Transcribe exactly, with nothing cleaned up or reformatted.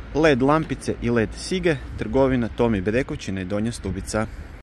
L E D lampice i L E D sige, trgovina Tomi Bedekovčina i Donja Stubica.